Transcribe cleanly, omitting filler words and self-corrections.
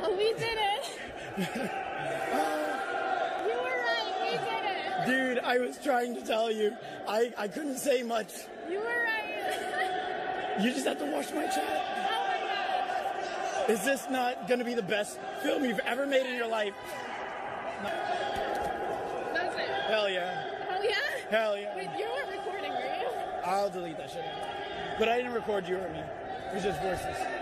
We did it. You were right. We did it. Dude, I was trying to tell you. I couldn't say much. You were right. You just have to watch my chat. Oh my God. Is this not going to be the best film you've ever made in your life? No. That's it. Hell yeah. Oh yeah? Hell yeah. Wait, you weren't recording, were you? I'll delete that shit. But I didn't record you or me. It was just voices.